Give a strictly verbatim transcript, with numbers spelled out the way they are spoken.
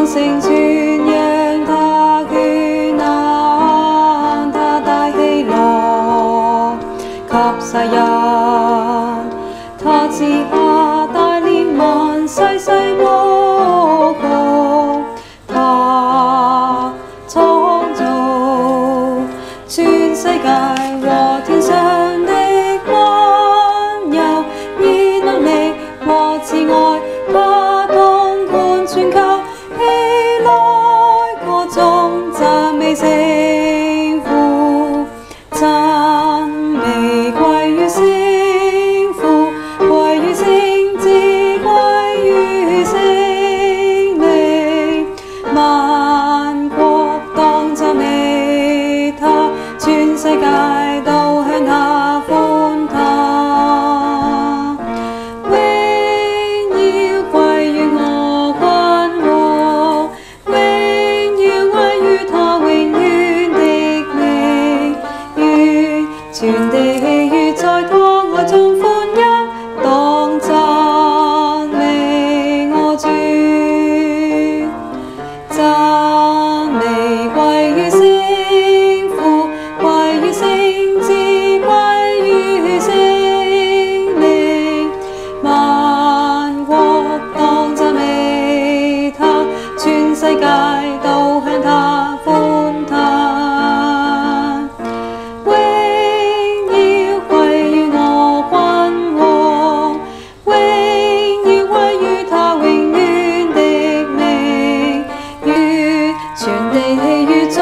聲傳揚他權能，他大喜樂給世人，他賜下大憐憫，世世無窮。他創造全世界和天上的溫柔，以能力和慈愛，他統管全球。起來歌頌讚美聖父，讚美歸於聖父，歸於聖子，歸於聖靈。萬國當讚美他，全世界都向他歡騰。榮耀歸於我君王，榮耀歸於他永遠的名。願全地喜悅在他愛中歡欣，當讚美我主。讚美歸於聖父，歸於聖子，歸於聖靈。萬國當讚美他，全世界都向他歡騰。榮耀歸於我君王，榮耀歸於他永遠的名。願全地喜悅